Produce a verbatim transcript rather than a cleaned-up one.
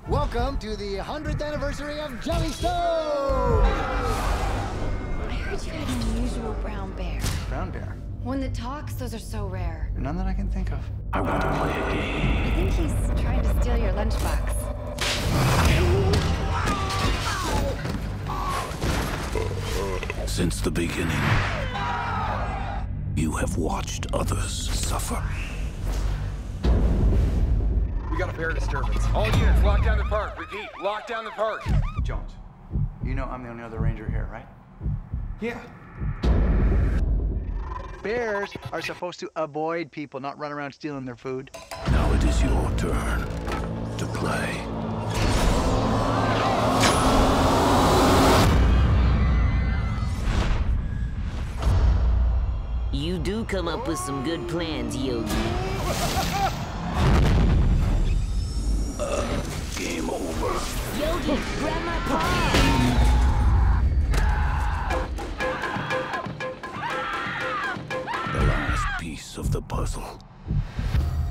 Welcome to the hundredth anniversary of Jelly Stone! I heard you had an unusual brown bear. Brown bear? One that talks, those are so rare. None that I can think of. I want to play a game. I think he's trying to steal your lunchbox. Since the beginning, you have watched others suffer. We got a bear disturbance. All units, lock down the park. Repeat, lock down the park. Jones, you know I'm the only other ranger here, right? Yeah. Bears are supposed to avoid people, not run around stealing their food. Now it is your turn to play. You do come up with some good plans, Yogi. Uh, game over. Yogi, grab my paw! The last piece of the puzzle.